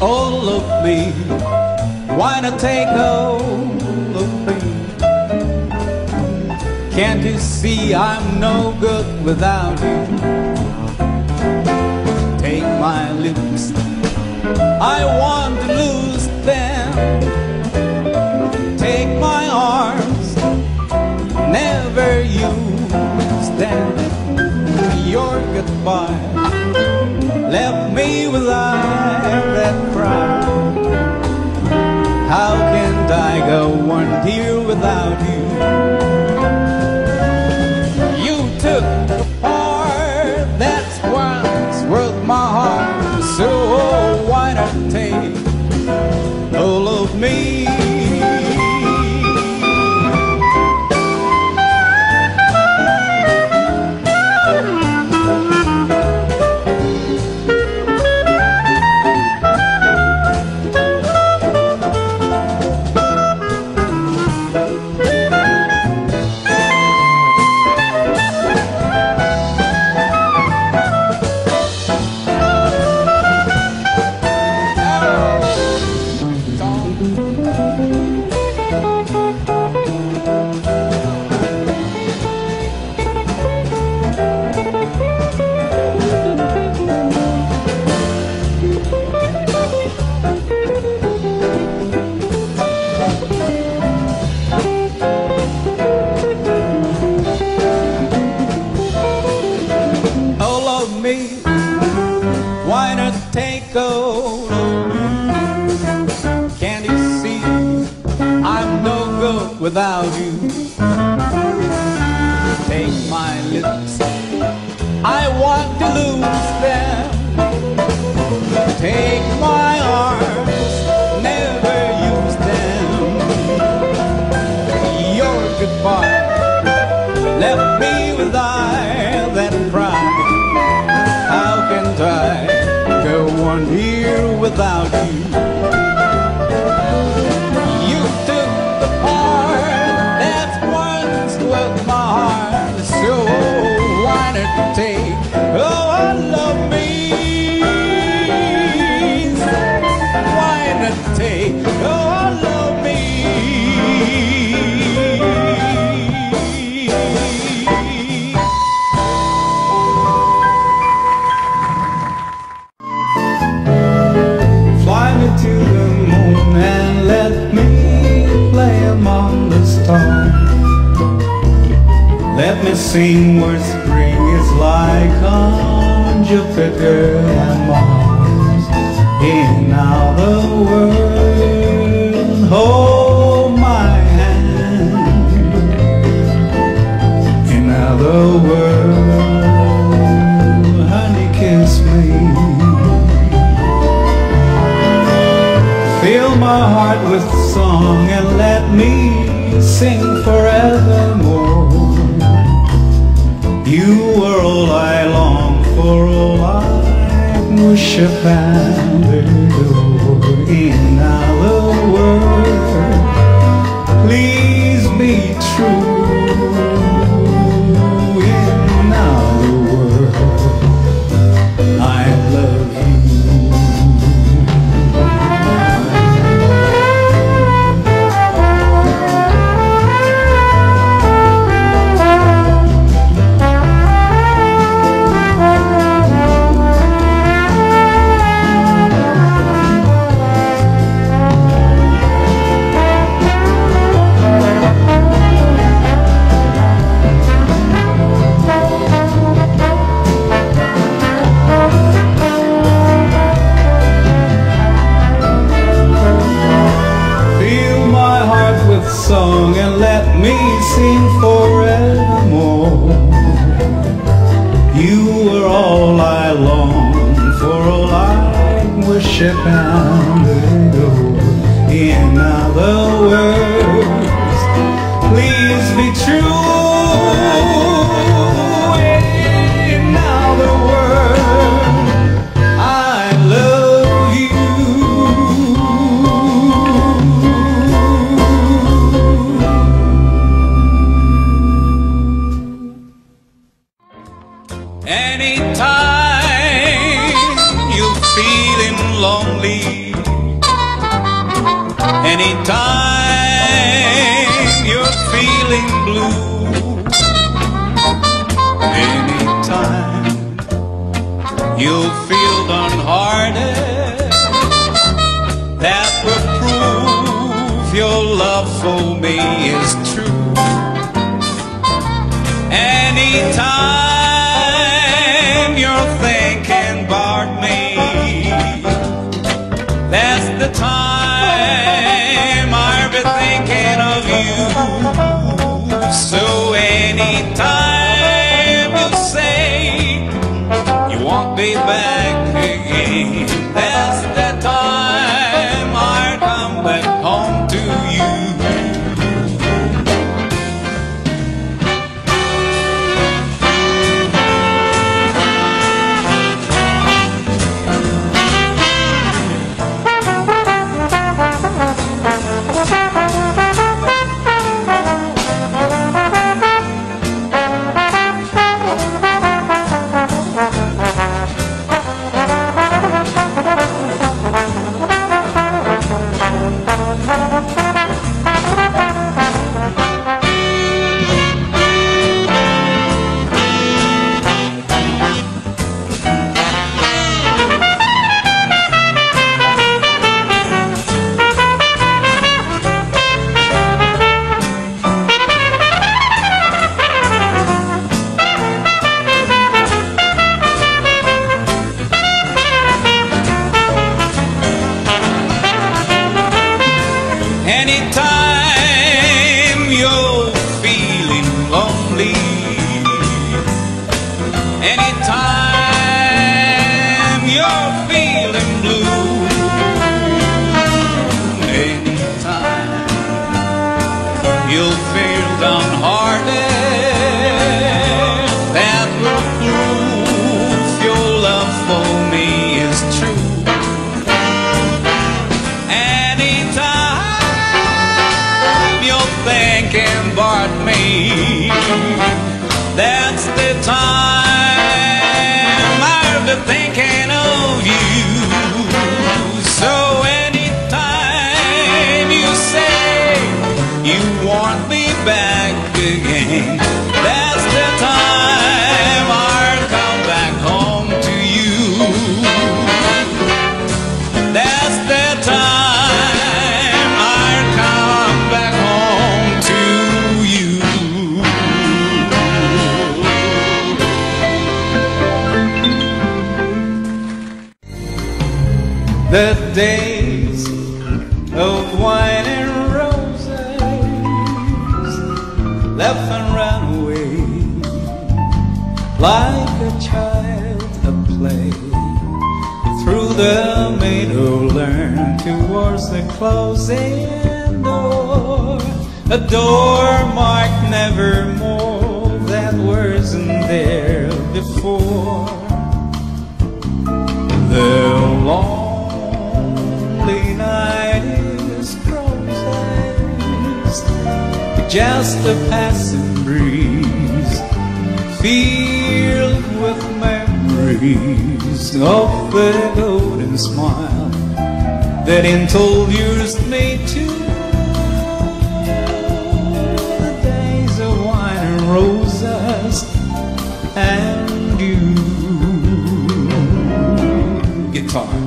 all of me. Why not take all of me? Can't you see I'm no good without you? Take my lips, I want to lose them. Take my arms, never use them. Your goodbye left me without that cry. How can I go on here without you? You took the part that's once worth my heart. So why not take all of me? Why not take hold of me? Can't you see I'm no good without you? Take my lips, I want to lose them. Take my arms, never use them. Your goodbye left me without that pride. How can I go on here without you? You took the part that's once worth my heart. So why not take all of me? Why not take all of me? To the moon and let me play among the stars. Let me sing where spring is like on Jupiter and Mars. In other words, hold my hand. In other words, honey, kiss me. Fill my heart with song and let me sing forevermore. You were all I long for, all I worship and adore. In other words, please be true. In other words, I love you. Song and let me sing forevermore. You were all I long for, all I worship and adore. In other words, please be true. In other words, I love you. Anytime you're feeling lonely, So anytime you say you won't be back again, that's the time I come back home to you. Anytime you're feeling lonely, anytime you're feeling blue, anytime you'll feel downhearted, that will prove your love for me is true. Thinking about me, that's the time I'll be thinking of you. So anytime you say you want me back again, that's the time I'll come back home to you. That's the time I'll come back home. The days of wine and roses left and ran away like a child at play. Through the meadow learned towards the closing door, a door marked nevermore that wasn't there before. The lonely night is closed, just a passing breeze filled with memories of the golden smile that in told years made to the days of wine and roses and you. Guitars.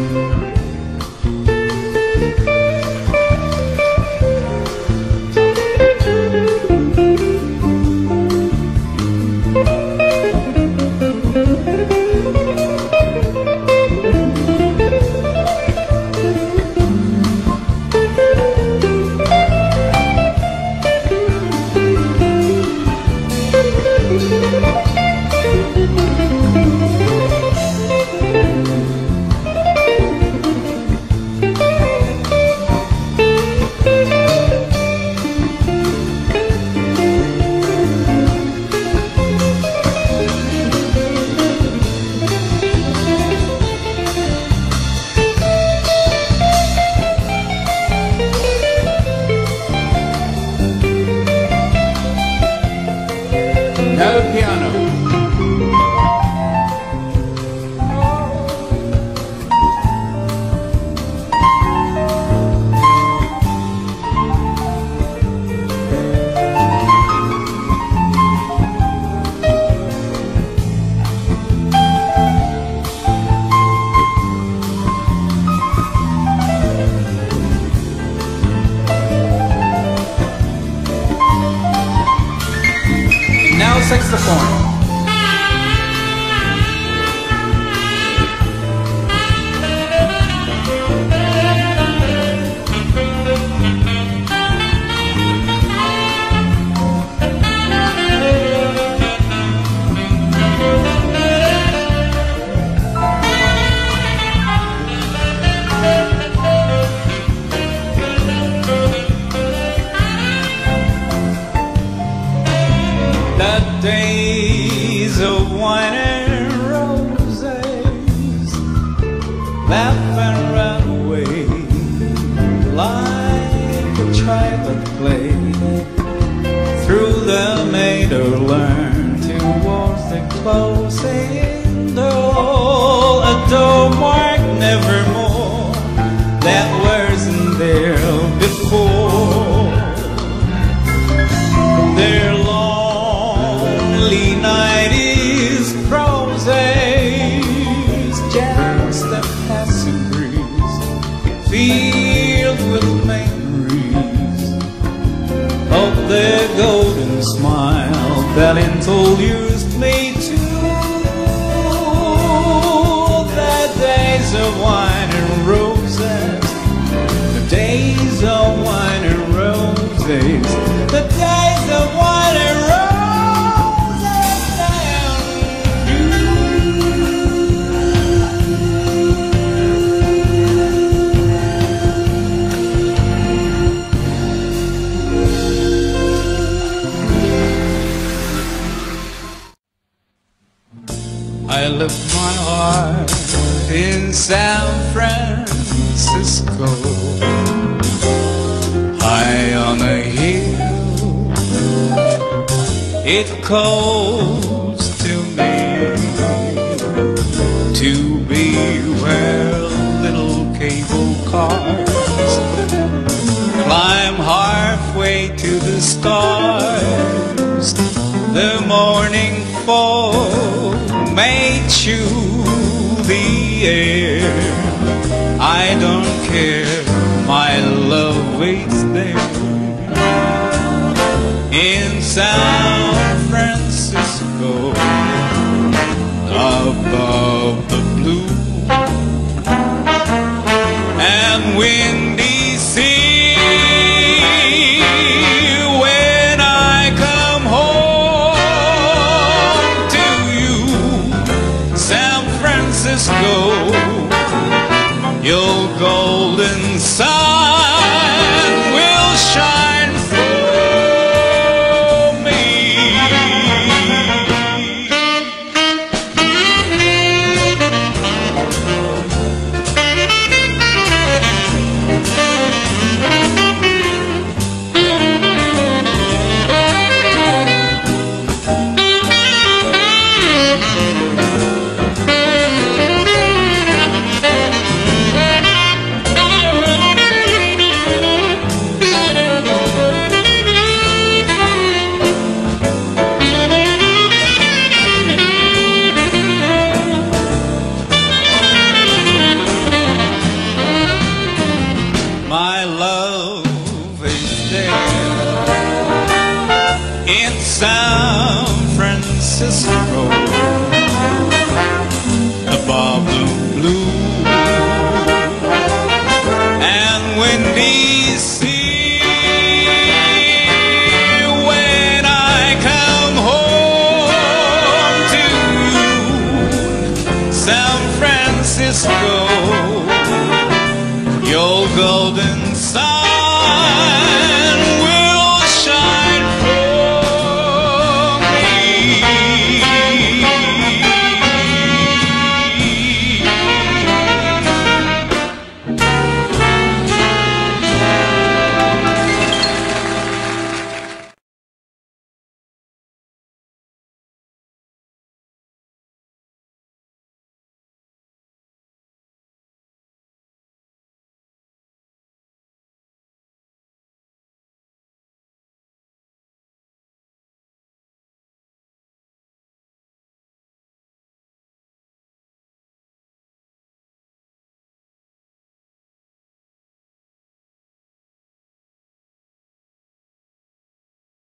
No piano. Now saxophone. days of wine and roses, laugh and run away like a child at play. Through the manger learn towards the closing door, a door marked nevermore that wasn't there before. Their lonely night is roses, just a passing breeze filled with memories of the golden smile that in old years played too. The days of wine and roses, the days of wine and roses, the days of wine and roses. I left my heart in San Francisco, high on a hill. It calls to me to be where little cable cars climb halfway to the stars. The morning fog may chew the air. I don't care, my love waits there in San Francisco, above the blue and windy sea. When I come home to you, San Francisco, your golden sun will shine for me. My love is there in San Francisco,